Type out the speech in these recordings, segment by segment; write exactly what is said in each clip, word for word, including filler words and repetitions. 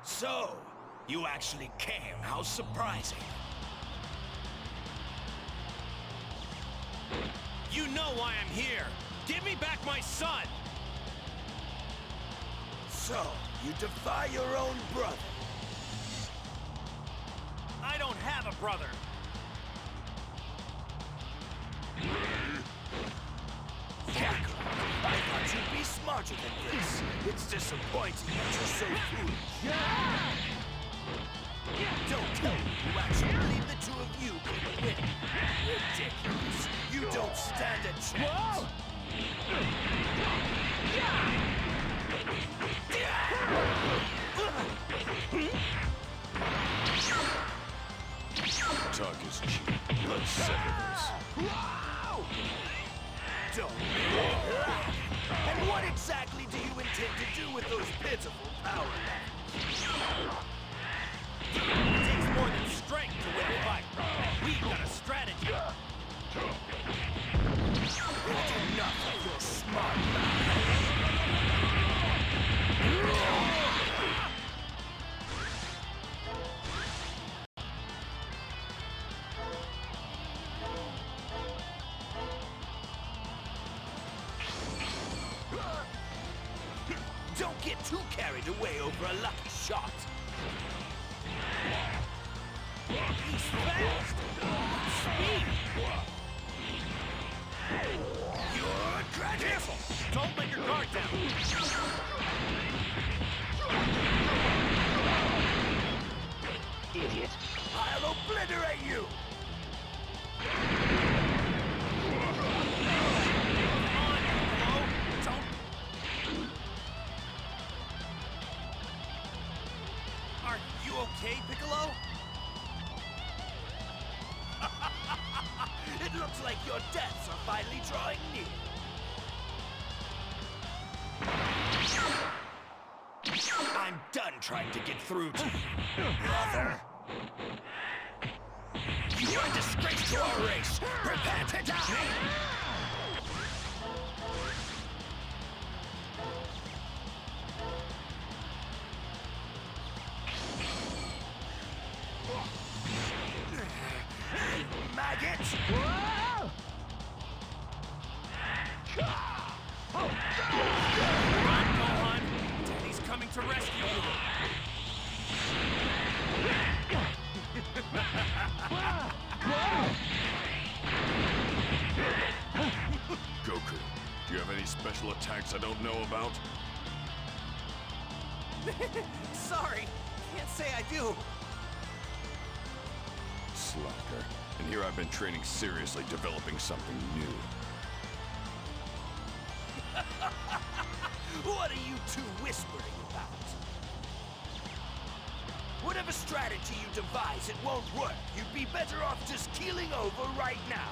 So, you actually came. How surprising. You know why I'm here. Give me back my son! So, you defy your own brother. I don't have a brother. Kakarot, I thought you'd be smarter than this. It's disappointing that you're so foolish. Don't tell me you actually believe the two of you could win. Ridiculous. You don't stand a chance. Talk is cheap. Let's settle this. Don't. And what exactly do you intend to do with those pitiful power levels? It takes more than strength to win a fight. We've got a strategy. Enough of your smart mouth. Don't get too carried away over a lucky shot. He's fast! Speed! You're dreadful! Careful! Don't let your guard down! Idiot! I'll obliterate you! Are you okay, Piccolo? It looks like your deaths are finally drawing near. I'm done trying to get through to you, brother. You are a disgrace to our race. Prepare to die! Maggots! Run, Gohan! Daddy's coming to rescue you! Goku, do you have any special attacks I don't know about? Sorry, can't say I do. Slacker. And here I've been training seriously, developing something new. What are you two whispering about? Whatever strategy you devise, it won't work. You'd be better off just keeling over right now.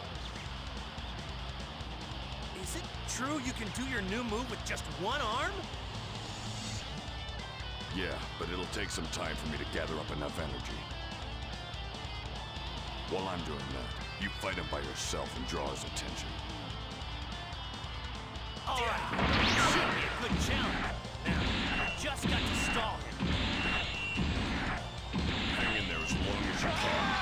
Is it true you can do your new move with just one arm? Yeah, but it'll take some time for me to gather up enough energy. While I'm doing that, you fight him by yourself and draw his attention. All right, should be a good challenge. Now, I just got to stall him. Hang in there as long as you can.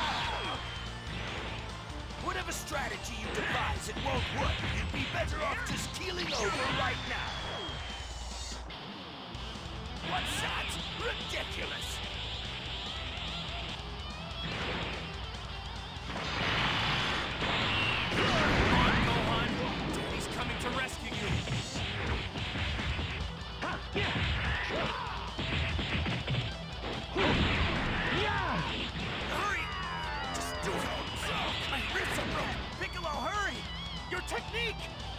Whatever strategy you devise, it won't work. You'd be better off just keeling over right now. What's that? Ridiculous! To rescue you! Hurry! Just do it! My wrists are broken! Piccolo, hurry! Your technique!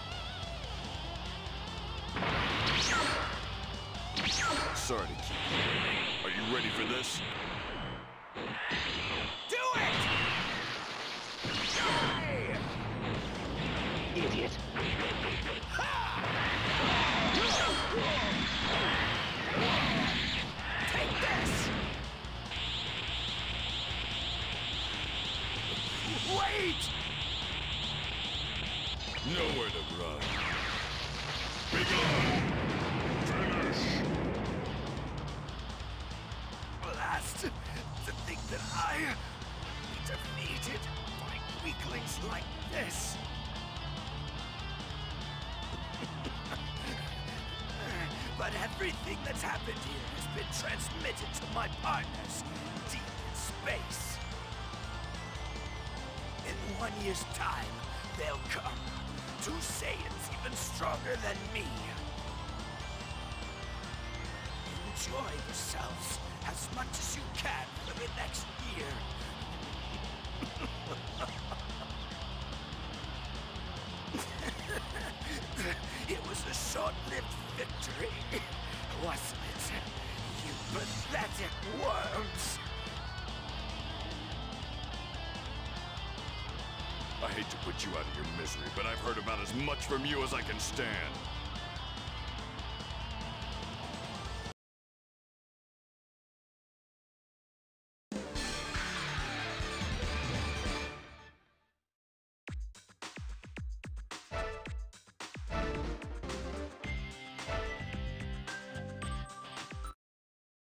Sorry to keep you waiting. Are you ready for this? Do it! Die! Idiot! Take this! Wait! Nowhere to run. Begin! Finish! To, to think that I would be defeated by weaklings like this. But everything that's happened here has been transmitted to my partners deep in space. In one year's time, they'll come. Two Saiyans even stronger than me. Enjoy yourselves as much as you can for the next year. It was a short-lived victory, wasn't it? You pathetic worms! I hate to put you out of your misery, but I've heard about as much from you as I can stand.